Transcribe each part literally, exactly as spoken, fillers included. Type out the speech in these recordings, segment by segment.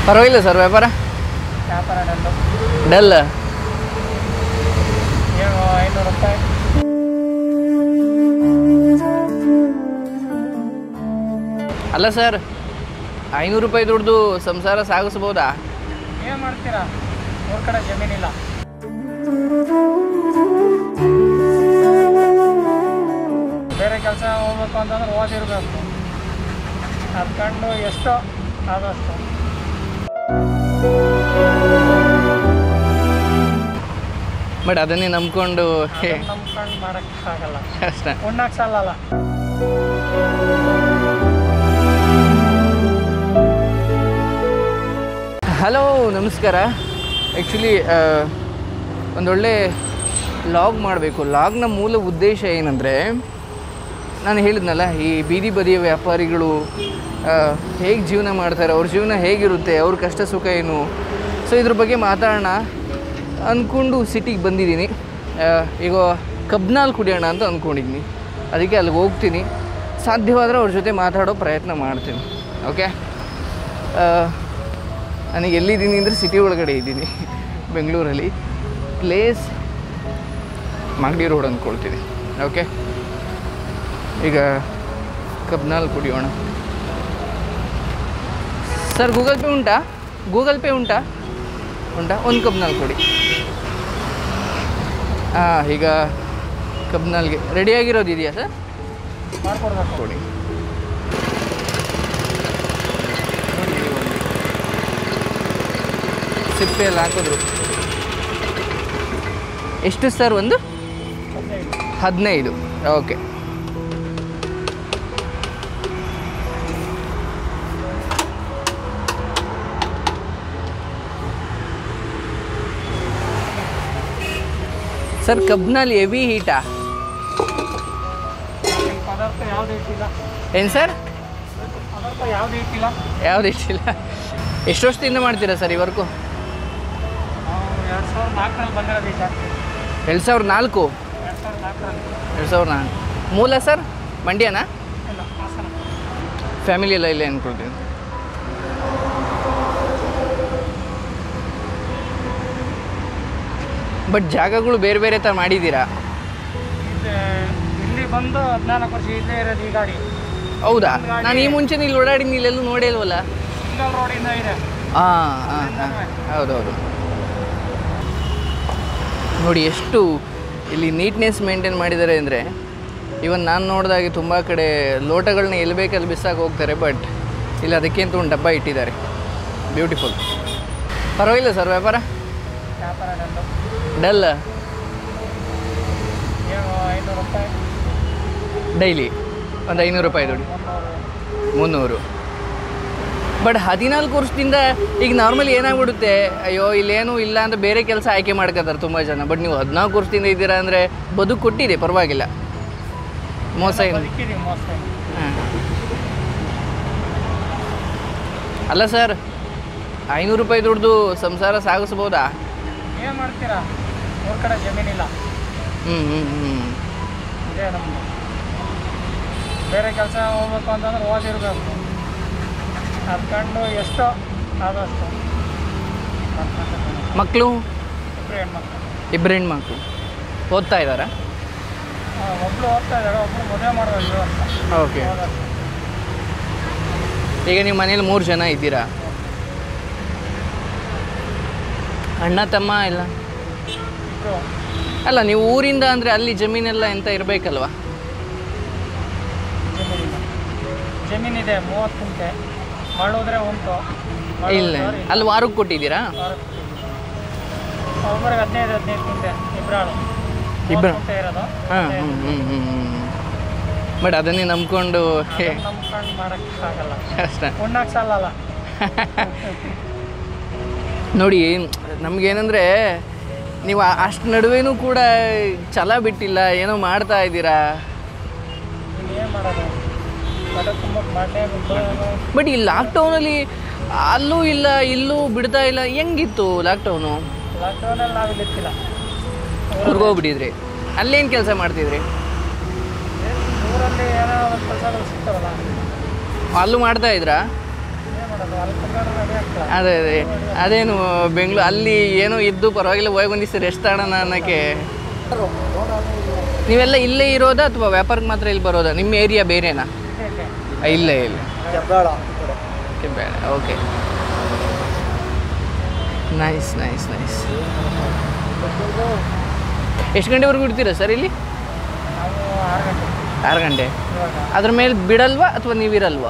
ಪರವಾಗಿಲ್ಲ ಸರ್ ವ್ಯಾಪಾರ ವ್ಯಾಪಾರ ಡಲ್ಲು ಡಲ್ ಏನು ಐನೂರು ರೂಪಾಯಿ. ಅಲ್ಲ ಸರ್, ಐನೂರು ರೂಪಾಯಿ ದುಡ್ದು ಸಂಸಾರ ಸಾಗಿಸ್ಬೋದಾ? ಏನು ಮಾಡ್ತೀರಾ, ಊರ ಕಡೆ ಜಮೀನಿಲ್ಲ. ಬೇರೆ ಕೆಲಸ ಹೋಗ್ಬೇಕು ಅಂತಂದ್ರೆ ಓದಿರ್ಬೇಕು, ಅದ್ಕೊಂಡು ಎಷ್ಟೋ ಆದಷ್ಟು. ಬಟ್ ಅದನ್ನೇ ನಂಬ್ಕೊಂಡು ನಂಬ್ಕೊಂಡು ಮಾಡೋಕ್ಕಾಗಲ್ಲ, ಕಷ್ಟ. ಉಣ್ಣಕ್ಕೆ ಸಾಲಲ್ಲ. ಹಲೋ ನಮಸ್ಕಾರ. ಆ್ಯಕ್ಚುಲಿ ಒಂದೊಳ್ಳೆ ಲಾಗ್ ಮಾಡಬೇಕು. ಲಾಗ್ನ ಮೂಲ ಉದ್ದೇಶ ಏನಂದರೆ, ನಾನು ಹೇಳಿದ್ನಲ್ಲ, ಈ ಬೀದಿ ಬದಿಯ ವ್ಯಾಪಾರಿಗಳು ಹೇಗೆ ಜೀವನ ಮಾಡ್ತಾರೆ, ಅವ್ರ ಜೀವನ ಹೇಗಿರುತ್ತೆ, ಅವ್ರ ಕಷ್ಟ ಸುಖ ಏನು, ಸೊ ಇದ್ರ ಬಗ್ಗೆ ಮಾತಾಡೋಣ ಅಂದ್ಕೊಂಡು ಸಿಟಿಗೆ ಬಂದಿದ್ದೀನಿ. ಈಗ ಕಬ್ನಾಲ್ ಕುಡಿಯೋಣ ಅಂತ ಅಂದ್ಕೊಂಡಿದ್ದೀನಿ. ಅದಕ್ಕೆ ಅಲ್ಲಿಗೆ ಹೋಗ್ತೀನಿ. ಸಾಧ್ಯವಾದರೆ ಅವ್ರ ಜೊತೆ ಮಾತಾಡೋ ಪ್ರಯತ್ನ ಮಾಡ್ತೀನಿ. ಓಕೆ, ನನಗೆ ಎಲ್ಲಿದ್ದೀನಿ ಅಂದರೆ ಸಿಟಿ ಒಳಗಡೆ ಇದ್ದೀನಿ, ಬೆಂಗಳೂರಲ್ಲಿ. ಪ್ಲೇಸ್ ಮಾಗಡಿ ರೋಡ್ ಅಂದ್ಕೊಳ್ತೀನಿ. ಓಕೆ, ಈಗ ಕಬ್ನಾಲ್ ಕುಡಿಯೋಣ. ಸರ್ ಗೂಗಲ್ ಪೇ ಉಂಟಾ? ಗೂಗಲ್ ಪೇ ಉಂಟಾ ಉಂಟಾ ಒಂದು ಕಬ್ನಾಲ್ ಕೊಡಿ. ಹಾಂ, ಈಗ ಕಬ್ನಾಲ್ಗೆ ರೆಡಿಯಾಗಿರೋದು ಇದೆಯಾ ಸರ್? ಮಾಡ್ಕೊಡ್ಬೇಕು. ಕೊಡಿ. ಸಿಪ್ಪೆ ಎಲ್ಲ ಹಾಕಿದ್ರು. ಎಷ್ಟು ಸರ್? ಒಂದು ಹದಿನೈದು. ಓಕೆ, ಸರ್ ಕಬ್ನಲ್ಲಿ ಹೆವಿ ಹೀಟಾ? ಪದಾರ್ಥ ಯಾವ್ದು ಇಟ್ಟಿಲ್ಲ. ಏನು ಸರ್? ಪದಾರ್ಥ ಯಾವ್ದು ಇಟ್ಟಿಲ್ಲ. ಯಾವ್ದು ಇಷ್ಟಿಲ್ಲ? ಎಷ್ಟು ವರ್ಷದಿಂದ ಮಾಡ್ತೀರಾ ಸರ್ ಈ ವರ್ಕು? ಎರಡು ಸಾವಿರದ ನಾಲ್ಕರಲ್ಲಿ ಬಂದಿರೋದು ಈಗ. ಎರಡು ಸಾವಿರದ ನಾಲ್ಕು ಎರಡು ಸಾವಿರದ ನಾಲ್ಕರಲ್ಲಿ ಎರಡು ಸಾವಿರದ ನಾಲ್ಕು ಮೂಲ ಸರ್ ಮಂಡ್ಯನಾ? ಇಲ್ಲ, ಹಾಸನ. ಫ್ಯಾಮಿಲಿ ಎಲ್ಲ ಇಲ್ಲೇ ಅಂದ್ಕೊಳ್ತೀನಿ. ಬಟ್ ಜಾಗಗಳು ಬೇರೆ ಬೇರೆ ಥರ ಮಾಡಿದ್ದೀರಾ? ಇಲ್ಲಿ ಇಲ್ಲಿ ಬಂದು ಹದಿನಾಲ್ಕು ವರ್ಷ ಇಲ್ಲೇ ಇರೋದು ಈ ಗಾಡಿ. ಹೌದಾ? ನಾನು ಈ ಮುಂಚೆ ಇಲ್ಲಿ ಓಡಾಡಿನಿ, ಇಲ್ಲೆಲ್ಲೂ ನೋಡೇ ಇಲ್ವಲ್ಲ. ಸಿಂಗಲ್ ರೋಡಿಂದ ಇದೆ. ಹಾಂ ಹಾಂ ಹಾಂ ಹೌದೌದು. ನೋಡಿ ಎಷ್ಟು ಇಲ್ಲಿ ನೀಟ್ನೆಸ್ ಮೇಂಟೈನ್ ಮಾಡಿದ್ದಾರೆ ಅಂದರೆ, ಇವನ್ ನಾನು ನೋಡಿದಾಗೆ ತುಂಬ ಕಡೆ ಲೋಟಗಳನ್ನ ಎಲ್ಲಿ ಬೇಕಲ್ಲಿ ಬಿಸಾಗಿ ಹೋಗ್ತಾರೆ, ಬಟ್ ಇಲ್ಲಿ ಅದಕ್ಕಿಂತ ಒಂದು ಡಬ್ಬ ಇಟ್ಟಿದ್ದಾರೆ. ಬ್ಯೂಟಿಫುಲ್. ಪರವಾಗಿಲ್ಲ ಸರ್ ವ್ಯಾಪಾರ ವ್ಯಾಪಾರ ಡಲ್ಲು ಡಲ್ ಏನು ಐನೂರು ರೂಪಾಯಿ ಡೈಲಿ ಒಂದು ಐನೂರು ರೂಪಾಯಿ ದುಡ್ಡು, ಮುನ್ನೂರು. ಮುನ್ನೂರು. ಬಟ್ ಹದಿನಾಲ್ಕು ವರ್ಷದಿಂದ ಈಗ ನಾರ್ಮಲಿ ಏನಾಗ್ಬಿಡುತ್ತೆ, ಅಯ್ಯೋ ಇಲ್ಲೇನೂ ಇಲ್ಲ ಅಂತ ಬೇರೆ ಕೆಲಸ ಆಯ್ಕೆ ಮಾಡ್ಕೋತಾರೆ ತುಂಬ ಜನ. ಬಟ್ ನೀವು ಹದಿನಾಲ್ಕು ವರ್ಷದಿಂದ ಇದ್ದೀರಾ ಅಂದರೆ ಬದುಕು ಕೊಟ್ಟಿದೆ, ಪರವಾಗಿಲ್ಲ. ಮೋಸ ಏನು? ಬದುಕಿದೀವಿ, ಮೋಸ ಏನು. ಹಾಂ, ಅಲ್ಲ ಸರ್, ಐನೂರು ರೂಪಾಯಿ ದುಡ್ದು ಸಂಸಾರ ಸಾಗಿಸ್ಬೋದಾ? ಏನು ಮಾಡ್ತೀರಾ, ಊರ ಕಡೆ ಜಮೀನಿಲ್ಲ. ಹ್ಞೂ ಹ್ಞೂ ಹ್ಞೂ ಇದೇ ನಮ್ಮದು. ಬೇರೆ ಕೆಲಸ ಹೋಗ್ಬೇಕು ಅಂತಂದ್ರೆ ಓದಿರ್ಬೇಕು, ಅದ್ಕೊಂಡು ಎಷ್ಟೋ ಆದಷ್ಟು. ಮಕ್ಕಳು? ಇಬ್ಬರು ಹೆಣ್ಮಕ್ಳು. ಇಬ್ಬರು ಹೆಣ್ಮಕ್ಳು ಓದ್ತಾ ಇದ್ದಾರಾ? ಒಬ್ಳು ಓದ್ತಾ ಇದ್ದಾಳೆ, ಒಬ್ರು ಮದುವೆ ಮಾಡೋದು ಈ ವರ್ಷ. ಓಕೆ. ಈಗ ನೀವು ಮನೇಲಿ ಮೂರು ಜನ ಇದ್ದೀರಾ? ಅಣ್ಣ ತಮ್ಮ ಇಲ್ಲ? ಇಬ್ಬರು. ಅಲ್ಲ, ನೀವು ಊರಿಂದ ಅಂದರೆ ಅಲ್ಲಿ ಜಮೀನೆಲ್ಲ ಎಂತ ಇರಬೇಕಲ್ವ? ಜಮೀನಿಲ್ಲ. ಜಮೀನಿದೆ ಮೂವತ್ತು ಕುಂಟೆ. ಮಾಡೋದ್ರೆ ಉಂಟು. ಇಲ್ಲ, ಅಲ್ಲಿ ವಾರಕ್ಕೆ ಕೊಟ್ಟಿದ್ದೀರಾ? ಒಬ್ಬರಿಗೆ ಹದಿನೈದು ಹದಿನೈದು ಕುಂಟೆ, ಇಬ್ಬರಾಳು ಇಬ್ಬರು ಕುಂಟೆ ಇರೋದು. ಹಾಂ ಹ್ಞೂ ಹ್ಞೂ ಹ್ಞೂ ಹ್ಞೂ ಬಟ್ ಅದನ್ನೇ ನಂಬ್ಕೊಂಡು ನಂಬ್ಕೊಂಡು ಮಾಡೋಕ್ಕಾಗಲ್ಲ, ಕಷ್ಟ. ಉಣ್ಣಕ್ಕೆ ಸಾಲಲ್ಲ. ನೋಡಿ, ನಮಗೇನೆಂದರೆ, ನೀವು ಅಷ್ಟು ನಡುವೆನೂ ಕೂಡ ಛಲ ಬಿಟ್ಟಿಲ್ಲ, ಏನೋ ಮಾಡ್ತಾ ಇದ್ದೀರಾ. ಏನು ಮಾಡೋದು, ಬಡ ತುಂಬ ಮಾಡಲೇಬೇಕು. ಬಟ್ ಈ ಲಾಕ್ಡೌನಲ್ಲಿ ಅಲ್ಲೂ ಇಲ್ಲ ಇಲ್ಲೂ ಬಿಡ್ತಾ ಇಲ್ಲ, ಹೆಂಗಿತ್ತು ಲಾಕ್ಡೌನು? ಲಾಕ್ಡೌನಲ್ಲಿ ನಾವು ಇಲ್ಲಿತ್ತಿಲ್ಲ, ಊರಿಗೆ ಹೋಗ್ಬಿಟ್ಟಿದ್ರಿ. ಅಲ್ಲೇನು ಕೆಲಸ ಮಾಡ್ತಿದ್ರಿ? ಊರಲ್ಲಿ ಏನೋ ಒಂದು ಕೆಲಸಗಳು ಸಿಗ್ತಾವಲ್ಲ, ಅಲ್ಲೂ ಮಾಡ್ತಾ ಇದ್ರಾ? ಏನು ಅದೇ ಅದೇ ಅದೇನು ಬೆಂಗಳೂರು ಅಲ್ಲಿ ಏನೋ ಇದ್ದು ಪರವಾಗಿಲ್ಲ ಹೋಗಿ ಬಂದಿಸ್ತೀರಿ ರೆಸ್ಟ್ ಆಡೋಣ ಅನ್ನೋಕ್ಕೆ. ನೀವೆಲ್ಲ ಇಲ್ಲೇ ಇರೋದಾ ಅಥವಾ ವ್ಯಾಪಾರಕ್ಕೆ ಮಾತ್ರ ಇಲ್ಲಿ ಬರೋದಾ? ನಿಮ್ಮ ಏರಿಯಾ ಬೇರೆನಾ? ಇಲ್ಲೇ ಇಲ್ಲ ಬೇಡ. Okay, nice nice nice. ಎಷ್ಟು ಗಂಟೆವರೆಗೂ ಇಡ್ತೀರಾ ಸರ್ ಇಲ್ಲಿ? ಆರು ಗಂಟೆ. ಅದ್ರ ಮೇಲೆ ಬಿಡಲ್ವಾ ಅಥವಾ ನೀವಿರಲ್ವಾ?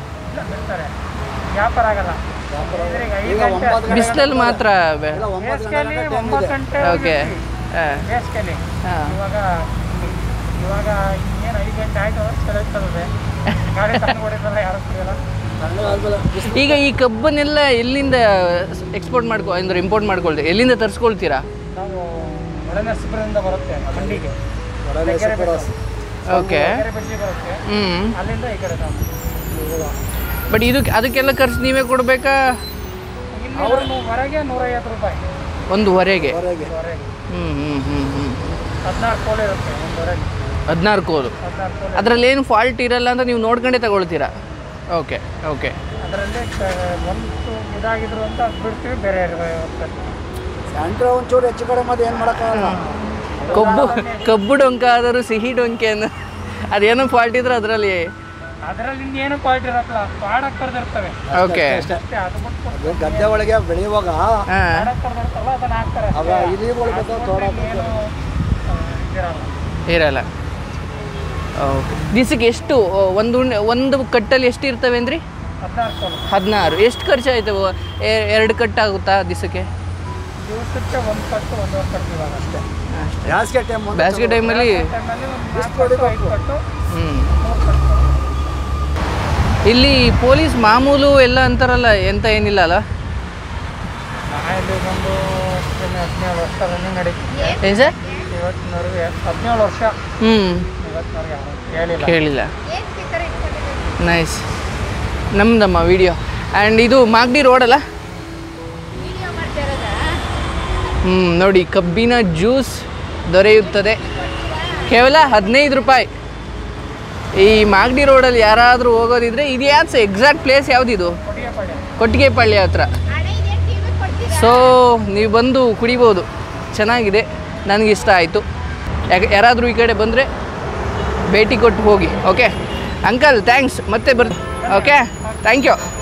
ಬಿಸಿಲಲ್ಲಿ ಮಾತ್ರ? ಓಕೆ ಹಾಂ ಈಗ ಈ ಕಬ್ಬನ್ನೆಲ್ಲ ಎಲ್ಲಿಂದ ಎಕ್ಸ್ಪೋರ್ಟ್ ಮಾಡ್ಕೊ ಅಂದ್ರೆ ಇಂಪೋರ್ಟ್ ಮಾಡ್ಕೊಳ್ತೀವಿ? ಎಲ್ಲಿಂದ ತರಿಸ್ಕೊಳ್ತೀರಾ? ಓಕೆ ಹ್ಞೂ. ಬಟ್ ಇದಕ್ಕೆ ಅದಕ್ಕೆಲ್ಲ ಖರ್ಚು ನೀವೇ ಕೊಡಬೇಕಾ? ಒಂದುವರೆಗೆ? ಹ್ಞೂ ಹ್ಞೂ ಹ್ಞೂ ಹ್ಞೂ ಹದಿನಾರು ಕೋಲು. ಅದರಲ್ಲಿ ಏನು ಫಾಲ್ಟ್ ಇರಲ್ಲ ಅಂತ ನೀವು ನೋಡ್ಕೊಂಡೇ ತಗೊಳ್ತೀರಾ? Okay okay. ಒಂಚೂರು ಹೆಚ್ಚು ಕಡೆ ಮತ್ತೆ ಏನು ಮಾಡೋಕ್ಕಾಗಲ್ಲ. ಕಬ್ಬು ಕಬ್ಬು ಡೊಂಕ ಆದರೂ ಸಿಹಿ ಡೊಂಕೆ ಅನ್ನೋ ಅದೇನೋ ಫಾಲ್ಟ್ ಇದ್ರೆ ಅದರಲ್ಲಿ ಅದರಲ್ಲಿ ಇನ್ನೇನು ಕ್ವಾಲಿಟಿ ಇರಲ್ಲ, ಪ್ರಾಡಕ್ಟ್ ಕರೆದಿರ್ತವೆ. ಓಕೆ, ಗದ್ದೆ ಒಳಗೆ ಬೆಳೆಯುವಾಗ ಅದನ್ನ ಹಾಕ್ತಾರೆ. ಇರಲ್ಲ. ಓಕೆ. ದಿವಸಕ್ಕೆ ಎಷ್ಟು ಒಂದು ಒಂದು ಕಟ್ಟಲ್ಲಿ ಎಷ್ಟು ಇರ್ತವೆ ಅಂದ್ರಿ? ಹದಿನಾರು. ಎಷ್ಟು ಖರ್ಚು ಆಯ್ತವೆ? ಎರಡು ಕಟ್ಟಾಗುತ್ತಾ ದಿವಸಕ್ಕೆ? ದಿವಸಕ್ಕೆ ಒಂದು ಕಟ್ಟು ಒಂದೂವರೆ ಕಟ್ಟು ಇವಾಗ ಅಷ್ಟೇ. ಬೇಸಿಗೆ ಟೈಮ್ ಬೇಸಿಗೆ ಟೈಮಲ್ಲಿ ಹ್ಞೂ. ಇಲ್ಲಿ ಪೊಲೀಸ್ ಮಾಮೂಲು ಎಲ್ಲ ಅಂತಾರಲ್ಲ, ಎಂತ ಏನಿಲ್ಲ ಅಲ್ಲ? ಇಲ್ಲಿ ಒಂದು ಹದಿನೇಳು ವರ್ಷ ರನ್ನಿಂಗ್ ನಡೀತಿದೆ. ಏನು ಸರ್? ಇವತ್ತಿನವರೆಗೆ ಹದಿನೇಳು ವರ್ಷ. ಹ್ಞೂ, ಇವತ್ತಿನವರೆಗೆ ಹೇಳಿಲ್ಲ ಕೇಳಿಲ್ಲ. ನೈಸ್. ನಮ್ದಮ್ಮ ವಿಡಿಯೋ. ಆ್ಯಂಡ್ ಇದು ಮಾಗಡಿ ರೋಡಲ್ಲ? ಹ್ಞೂ ನೋಡಿ, ಕಬ್ಬಿನ ಜ್ಯೂಸ್ ದೊರೆಯುತ್ತದೆ ಕೇವಲ ಹದಿನೈದು ರೂಪಾಯಿ. ಈ ಮಾಗಡಿ ರೋಡಲ್ಲಿ ಯಾರಾದರೂ ಹೋಗೋದಿದ್ರೆ ಇದು ಯಾವ್ದು ಎಕ್ಸಾಕ್ಟ್ ಪ್ಲೇಸ್ ಯಾವುದಿದು? ಕೊಟ್ಟಿಗೆಪಾಳ್ಯ ಹತ್ರ. ಸೊ ನೀವು ಬಂದು ಕುಡಿಬೋದು, ಚೆನ್ನಾಗಿದೆ, ನನಗಿಷ್ಟ ಆಯಿತು. ಯಾಕೆ ಯಾರಾದರೂ ಈ ಕಡೆ ಬಂದರೆ ಭೇಟಿ ಕೊಟ್ಟು ಹೋಗಿ. Okay uncle, thanks. ಮತ್ತೆ ಬರ್ತೀನಿ. Okay, thank you.